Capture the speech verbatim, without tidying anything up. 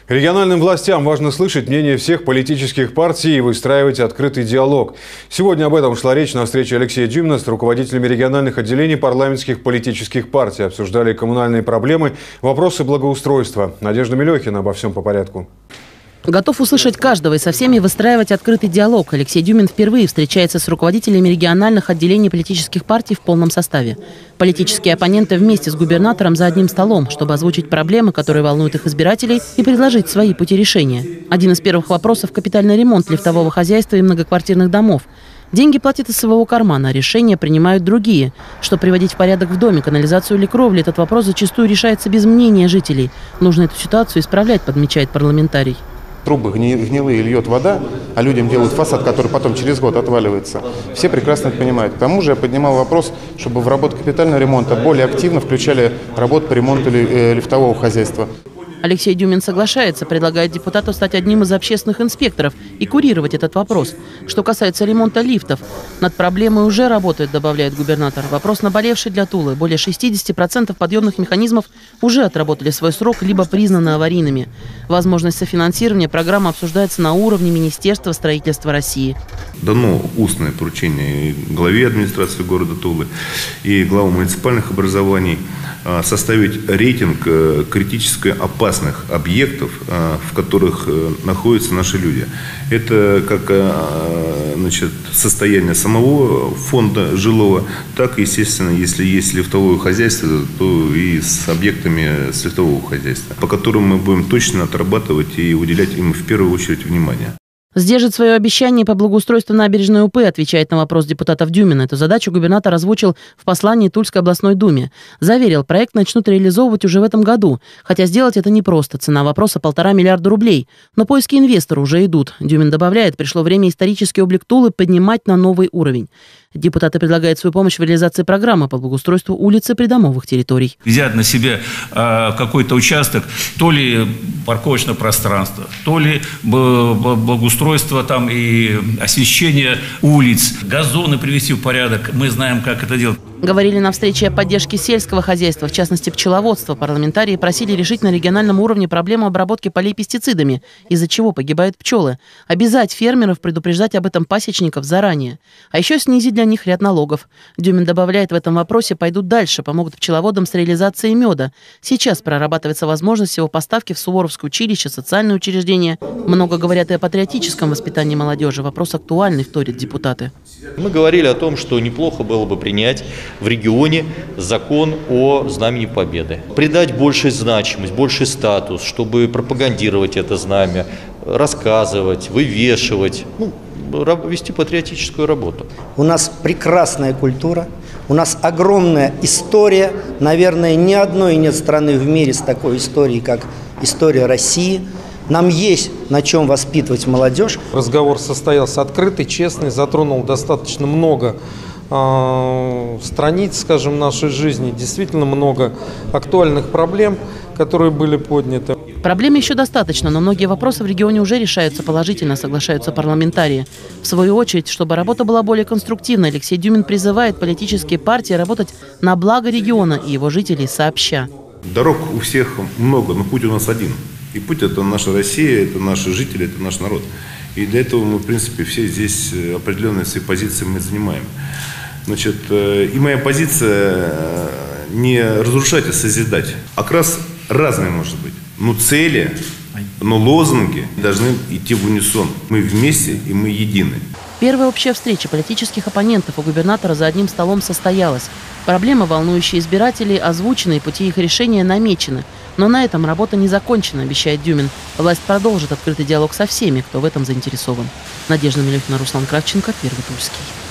Региональным властям важно слышать мнение всех политических партий и выстраивать открытый диалог. Сегодня об этом шла речь на встрече Алексея Дюмина с руководителями региональных отделений парламентских политических партий. Обсуждали коммунальные проблемы, вопросы благоустройства. Надежда Мелехина обо всем по порядку. Готов услышать каждого и со всеми выстраивать открытый диалог. Алексей Дюмин впервые встречается с руководителями региональных отделений политических партий в полном составе. Политические оппоненты вместе с губернатором за одним столом, чтобы озвучить проблемы, которые волнуют их избирателей, и предложить свои пути решения. Один из первых вопросов – капитальный ремонт лифтового хозяйства и многоквартирных домов. Деньги платят из своего кармана, решения принимают другие. Что приводить в порядок в доме, канализацию или кровлю, этот вопрос зачастую решается без мнения жителей. Нужно эту ситуацию исправлять, подмечает парламентарий. Трубы гнилые, льет вода, а людям делают фасад, который потом через год отваливается. Все прекрасно это понимают. К тому же я поднимал вопрос, чтобы в работу капитального ремонта более активно включали работу по ремонту лифтового хозяйства. Алексей Дюмин соглашается, предлагает депутату стать одним из общественных инспекторов и курировать этот вопрос. Что касается ремонта лифтов, над проблемой уже работает, добавляет губернатор. Вопрос наболевший для Тулы. Более шестидесяти процентов подъемных механизмов уже отработали свой срок, либо признаны аварийными. Возможность софинансирования программы обсуждается на уровне Министерства строительства России. Дано устное поручение главе администрации города Тулы и главам муниципальных образований составить рейтинг критически опасных объектов, в которых находятся наши люди. Это как значит, состояние самого фонда жилого, так, естественно, если есть лифтовое хозяйство, то и с объектами с лифтового хозяйства, по которым мы будем точно отрабатывать и уделять им в первую очередь внимание. Сдержит свое обещание по благоустройству набережной УП, отвечает на вопрос депутатов Дюмина. Эту задачу губернатор озвучил в послании Тульской областной думе. Заверил, проект начнут реализовывать уже в этом году. Хотя сделать это непросто. Цена вопроса полтора миллиарда рублей. Но поиски инвестора уже идут. Дюмин добавляет, пришло время исторический облик Тулы поднимать на новый уровень. Депутаты предлагают свою помощь в реализации программы по благоустройству улиц и придомовых территорий. Взять на себя э, какой-то участок, то ли парковочное пространство, то ли благоустройство там и освещение улиц, газоны привести в порядок. Мы знаем, как это делать. Говорили на встрече о поддержке сельского хозяйства, в частности пчеловодства. Парламентарии просили решить на региональном уровне проблему обработки полей пестицидами, из-за чего погибают пчелы. Обязать фермеров предупреждать об этом пасечников заранее. А еще снизить для них ряд налогов. Дюмин добавляет, в этом вопросе пойдут дальше, помогут пчеловодам с реализацией меда. Сейчас прорабатывается возможность его поставки в Суворовское училище, социальное учреждение. Много говорят и о патриотическом воспитании молодежи. Вопрос актуальный, вторят депутаты. Мы говорили о том, что неплохо было бы принять в регионе закон о Знамени Победы. Придать большую значимость, больший статус, чтобы пропагандировать это знамя, рассказывать, вывешивать, ну, вести патриотическую работу. У нас прекрасная культура, у нас огромная история. Наверное, ни одной нет страны в мире с такой историей, как история России. Нам есть на чем воспитывать молодежь. Разговор состоялся открытый, честный, затронул достаточно много э, страниц, скажем, нашей жизни. Действительно много актуальных проблем, которые были подняты. Проблем еще достаточно, но многие вопросы в регионе уже решаются положительно, соглашаются парламентарии. В свою очередь, чтобы работа была более конструктивной, Алексей Дюмин призывает политические партии работать на благо региона и его жителей сообща. Дорог у всех много, но путь у нас один. И путь – это наша Россия, это наши жители, это наш народ. И для этого мы, в принципе, все здесь определенные свои позиции мы занимаем. Значит, и моя позиция не разрушать, а созидать. Окрас разный может быть, но цели, но лозунги должны идти в унисон. Мы вместе и мы едины. Первая общая встреча политических оппонентов у губернатора за одним столом состоялась. Проблемы, волнующие избирателей, озвучены и пути их решения намечены. Но на этом работа не закончена, обещает Дюмин. Власть продолжит открытый диалог со всеми, кто в этом заинтересован. Надежда Мелехина, Руслан Кравченко, Первый Тульский.